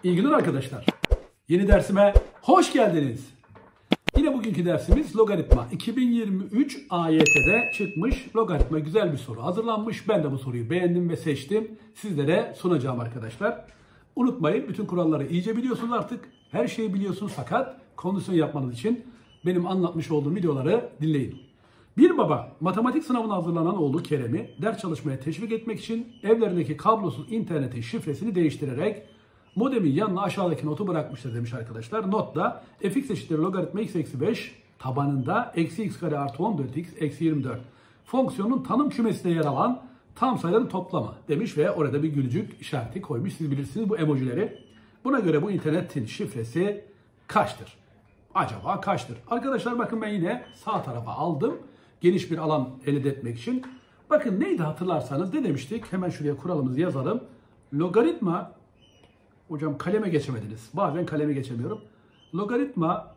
İyi günler arkadaşlar. Yeni dersime hoş geldiniz. Yine bugünkü dersimiz logaritma. 2023 AYT'de çıkmış logaritma, güzel bir soru hazırlanmış. Ben de bu soruyu beğendim ve seçtim. Sizlere sunacağım arkadaşlar. Unutmayın, bütün kuralları iyice biliyorsunuz artık. Her şeyi biliyorsunuz, fakat kondisyon yapmanız için benim anlatmış olduğum videoları dinleyin. Bir baba matematik sınavına hazırlanan oğlu Kerem'i ders çalışmaya teşvik etmek için evlerindeki kablosuz internetin şifresini değiştirerek modemin yanına aşağıdaki notu bırakmıştır demiş arkadaşlar. Notta fx eşittir logaritma x eksi 5 tabanında eksi x kare artı 14x eksi 24 fonksiyonun tanım kümesinde yer alan tam sayıların toplamı demiş ve orada bir gülücük işareti koymuş. Siz bilirsiniz bu emojileri. Buna göre bu internetin şifresi kaçtır? Acaba kaçtır? Arkadaşlar bakın, ben yine sağ tarafa aldım. Geniş bir alan elde etmek için. Bakın neydi hatırlarsanız, ne demiştik? Hemen şuraya kuralımızı yazalım. Logaritma, hocam kaleme geçemediniz. Bazen kaleme geçemiyorum. Logaritma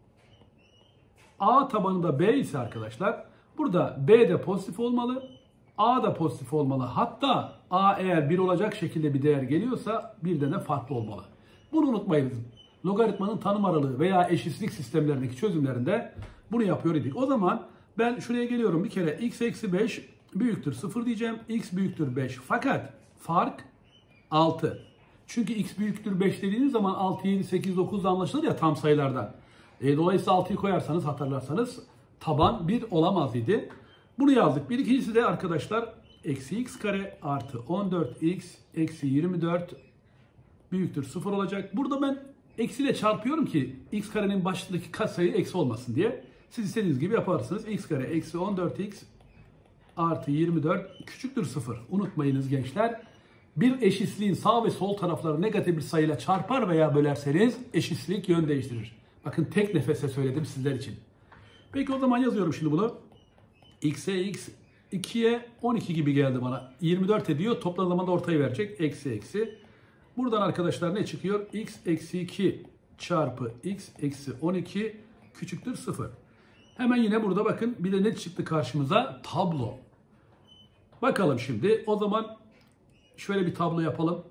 a tabanında b ise arkadaşlar, burada b de pozitif olmalı, a da pozitif olmalı. Hatta a eğer 1 olacak şekilde bir değer geliyorsa birden de farklı olmalı. Bunu unutmayınız. Logaritmanın tanım aralığı veya eşitsizlik sistemlerindeki çözümlerinde bunu yapıyor idik. O zaman ben şuraya geliyorum, bir kere x eksi 5 büyüktür 0 diyeceğim. X büyüktür 5. Fakat fark 6. Çünkü x büyüktür 5 dediğiniz zaman 6, 7, 8, 9 da anlaşılır ya tam sayılardan. Dolayısıyla 6'yı koyarsanız, hatırlarsanız taban 1 olamaz idi. Bunu yazdık. Bir ikincisi de arkadaşlar eksi x kare artı 14x eksi 24 büyüktür 0 olacak. Burada ben eksiyle çarpıyorum ki x karenin başındaki katsayı eksi olmasın diye. Siz istediğiniz gibi yaparsınız. X kare eksi 14x artı 24 küçüktür 0. Unutmayınız gençler. Bir eşitsizliğin sağ ve sol tarafları negatif bir sayıyla çarpar veya bölerseniz eşitsizlik yön değiştirir. Bakın tek nefeste söyledim sizler için. Peki o zaman yazıyorum şimdi bunu. X'e x 2'ye 12 gibi geldi bana. 24 ediyor. Toplam zamanda ortayı verecek. Eksi eksi. Buradan arkadaşlar ne çıkıyor? X eksi 2 çarpı x eksi 12 küçüktür 0. Hemen yine burada bakın bir de ne çıktı karşımıza? Tablo. Bakalım şimdi. O zaman şöyle bir tablo yapalım.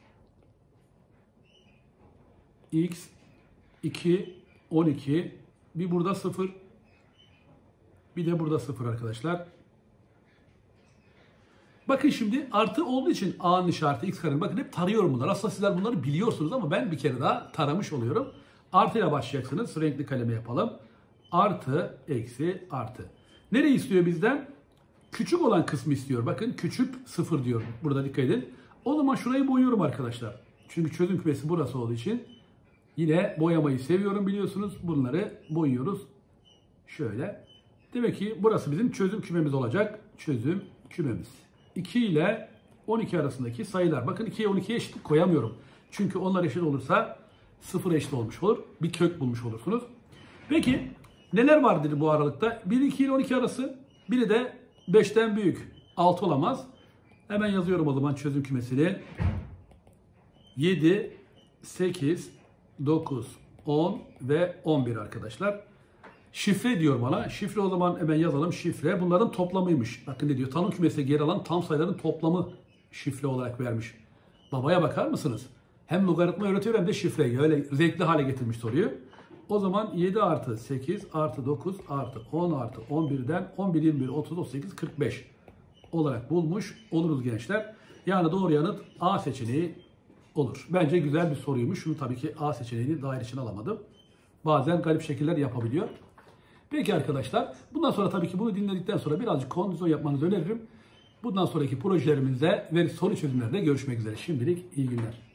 X 2 12 bir burada 0 bir de burada 0 arkadaşlar. Bakın şimdi artı olduğu için a'nın işareti x karenin. Bakın hep tarıyorum bunları. Aslında sizler bunları biliyorsunuz ama ben bir kere daha taramış oluyorum. Artıyla başlayacaksınız. Renkli kaleme yapalım. Artı, eksi, artı. Nereyi istiyor bizden? Küçük olan kısmı istiyor. Bakın küçük 0 diyor. Burada dikkat edin. O zaman şurayı boyuyorum arkadaşlar. Çünkü çözüm kümesi burası olduğu için yine boyamayı seviyorum biliyorsunuz. Bunları boyuyoruz. Şöyle. Demek ki burası bizim çözüm kümemiz olacak. Çözüm kümemiz. 2 ile 12 arasındaki sayılar. Bakın 2'ye 12'ye eşitlik koyamıyorum. Çünkü onlar eşit olursa 0 eşit olmuş olur. Bir kök bulmuş olursunuz. Peki neler var dedi bu aralıkta? 1, 2 ile 12 arası. Biri de 5'ten büyük. 6 olamaz. Hemen yazıyorum o zaman çözüm kümesini. 7, 8, 9, 10 ve 11 arkadaşlar. Şifre diyor bana. Şifre o zaman hemen yazalım. Şifre bunların toplamıymış. Bakın ne diyor? Tanım kümesine yer alan tam sayıların toplamı şifre olarak vermiş. Babaya bakar mısınız? Hem logaritma öğretiyor hem de şifreyi. Öyle zevkli hale getirmiş soruyu. O zaman 7 artı 8 artı 9 artı 10 artı 11'den 11, 21, 30, 38, 45 olarak bulmuş oluruz gençler. Yani doğru yanıt A seçeneği olur. Bence güzel bir soruymuş. Şunu tabii ki A seçeneğini dair için alamadım. Bazen garip şekiller yapabiliyor. Peki arkadaşlar, bundan sonra tabii ki bunu dinledikten sonra birazcık kondisyon yapmanızı öneririm. Bundan sonraki projelerimizde ve soru çözümlerde görüşmek üzere. Şimdilik iyi günler.